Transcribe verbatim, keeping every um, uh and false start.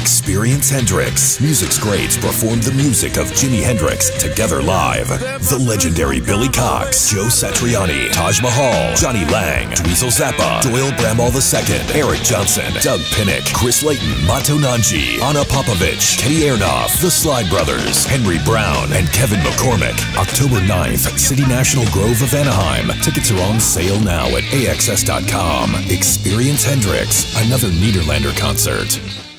Experience Hendrix. Music's greats performed the music of Jimi Hendrix together live. The legendary Billy Cox, Joe Satriani, Taj Mahal, Johnny Lang, Dweezil Zappa, Doyle Bramall the Second, Eric Johnson, Doug Pinnick, Chris Layton, Mato Nanji, Anna Popovich, Kenny Aronoff, The Slide Brothers, Henry Brown, and Kevin McCormick. October ninth, City National Grove of Anaheim. Tickets are on sale now at A X S dot com. Experience Hendrix, another Niederlander concert.